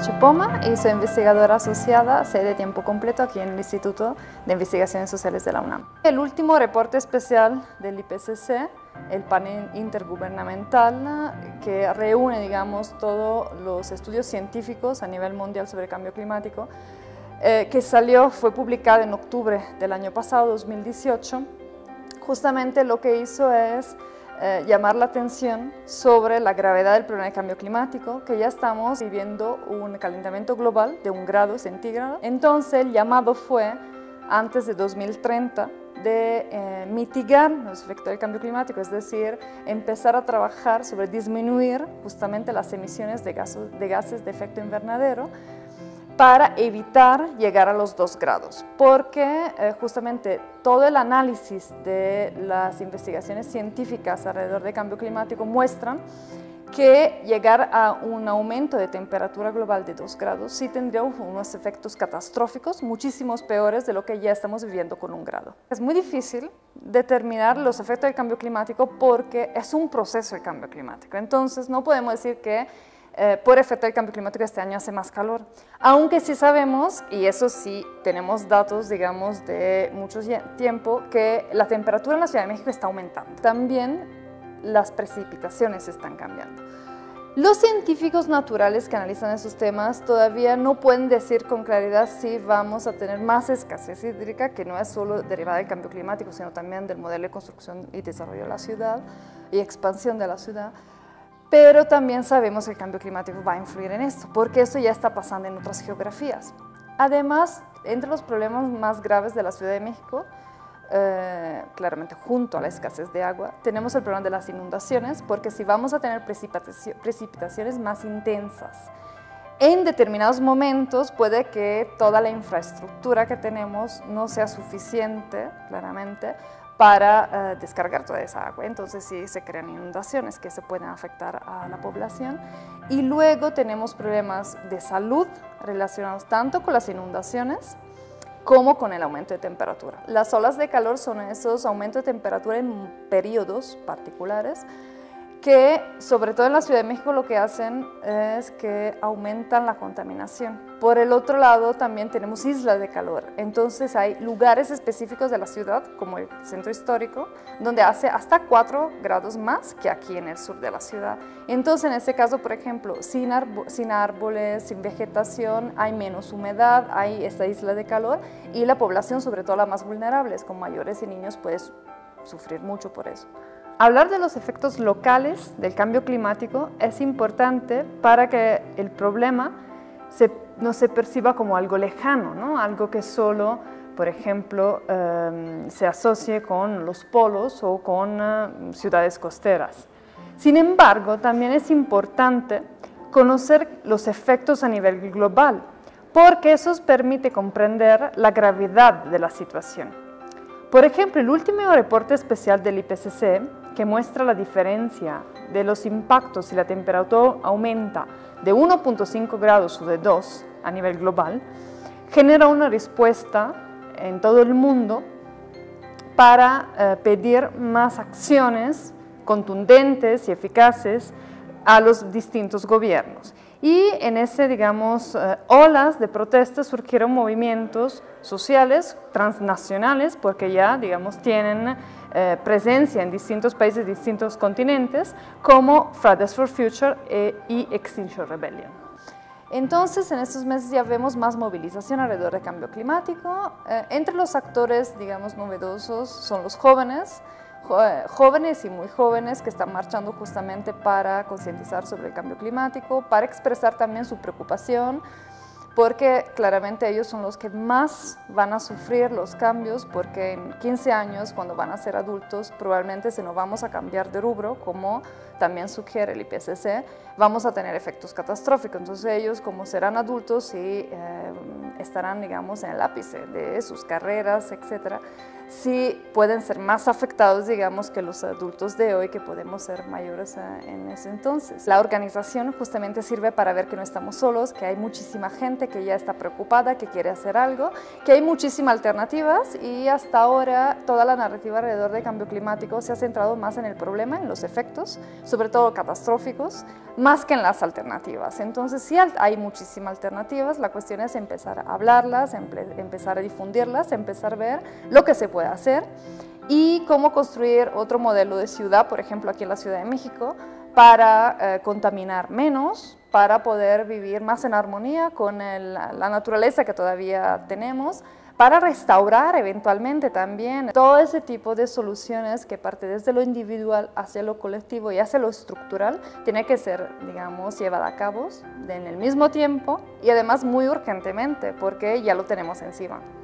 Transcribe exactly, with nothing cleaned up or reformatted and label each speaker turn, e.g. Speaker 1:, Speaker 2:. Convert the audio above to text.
Speaker 1: Meche Poma y soy investigadora asociada, sede de tiempo completo aquí en el Instituto de Investigaciones Sociales de la UNAM. El último reporte especial del I P C C, el panel intergubernamental que reúne, digamos, todos los estudios científicos a nivel mundial sobre cambio climático, eh, que salió, fue publicado en octubre del año pasado, dos mil dieciocho, justamente lo que hizo es Eh, llamar la atención sobre la gravedad del problema de cambio climático, que ya estamos viviendo un calentamiento global de un grado centígrado. Entonces el llamado fue, antes de dos mil treinta, de eh, mitigar los efectos del cambio climático, es decir, empezar a trabajar sobre disminuir justamente las emisiones de gases de, gases de efecto invernadero, para evitar llegar a los dos grados, porque eh, justamente todo el análisis de las investigaciones científicas alrededor del cambio climático muestran que llegar a un aumento de temperatura global de dos grados sí tendría unos efectos catastróficos, muchísimos peores de lo que ya estamos viviendo con un grado. Es muy difícil determinar los efectos del cambio climático porque es un proceso el cambio climático, entonces no podemos decir que Eh, por efecto del cambio climático este año hace más calor, aunque sí sabemos, y eso sí tenemos datos, digamos, de mucho tiempo, que la temperatura en la Ciudad de México está aumentando. También las precipitaciones están cambiando. Los científicos naturales que analizan esos temas todavía no pueden decir con claridad si vamos a tener más escasez hídrica, que no es solo derivada del cambio climático, sino también del modelo de construcción y desarrollo de la ciudad y expansión de la ciudad. Pero también sabemos que el cambio climático va a influir en esto, porque eso ya está pasando en otras geografías. Además, entre los problemas más graves de la Ciudad de México, eh, claramente junto a la escasez de agua, tenemos el problema de las inundaciones, porque si vamos a tener precipitaciones más intensas, en determinados momentos puede que toda la infraestructura que tenemos no sea suficiente, claramente, para uh, descargar toda esa agua. Entonces sí se crean inundaciones que se pueden afectar a la población. Y luego tenemos problemas de salud relacionados tanto con las inundaciones como con el aumento de temperatura. Las olas de calor son esos aumentos de temperatura en periodos particulares que, sobre todo en la Ciudad de México, lo que hacen es que aumentan la contaminación. Por el otro lado, también tenemos islas de calor. Entonces hay lugares específicos de la ciudad, como el centro histórico, donde hace hasta cuatro grados más que aquí en el sur de la ciudad. Entonces, en este caso, por ejemplo, sin, sin árboles, sin vegetación, hay menos humedad, hay esta isla de calor, y la población, sobre todo la más vulnerable, con mayores y niños, puede sufrir mucho por eso. Hablar de los efectos locales del cambio climático es importante para que el problema se, no se perciba como algo lejano, ¿no? Algo que solo, por ejemplo, eh, se asocie con los polos o con uh, ciudades costeras. Sin embargo, también es importante conocer los efectos a nivel global, porque eso permite comprender la gravedad de la situación. Por ejemplo, el último reporte especial del I P C C, que muestra la diferencia de los impactos si la temperatura aumenta de uno punto cinco grados o de dos a nivel global, genera una respuesta en todo el mundo para eh, pedir más acciones contundentes y eficaces a los distintos gobiernos. Y en ese, digamos, eh, olas de protestas surgieron movimientos sociales transnacionales, porque ya, digamos, tienen eh, presencia en distintos países, distintos continentes, como Fridays for Future eh, y Extinction Rebellion. Entonces, en estos meses ya vemos más movilización alrededor del cambio climático. Eh, entre los actores, digamos, novedosos son los jóvenes, jóvenes y muy jóvenes que están marchando justamente para concientizar sobre el cambio climático, para expresar también su preocupación, porque claramente ellos son los que más van a sufrir los cambios, porque en quince años, cuando van a ser adultos, probablemente si no vamos a cambiar de rubro, como también sugiere el I P C C, vamos a tener efectos catastróficos. Entonces ellos, como serán adultos y eh, estarán, digamos, en el ápice de sus carreras, etcétera, sí pueden ser más afectados, digamos, que los adultos de hoy, que podemos ser mayores en ese entonces. La organización justamente sirve para ver que no estamos solos, que hay muchísima gente que ya está preocupada, que quiere hacer algo, que hay muchísimas alternativas, y hasta ahora toda la narrativa alrededor del cambio climático se ha centrado más en el problema, en los efectos, sobre todo catastróficos, más que en las alternativas. Entonces sí hay muchísimas alternativas, la cuestión es empezar a hablarlas, empezar a difundirlas, empezar a ver lo que se puede hacer y cómo construir otro modelo de ciudad, por ejemplo aquí en la Ciudad de México, para eh, contaminar menos, para poder vivir más en armonía con el, la naturaleza que todavía tenemos, para restaurar eventualmente también todo ese tipo de soluciones que parte desde lo individual hacia lo colectivo y hacia lo estructural, tiene que ser, digamos, llevada a cabo en el mismo tiempo y además muy urgentemente, porque ya lo tenemos encima.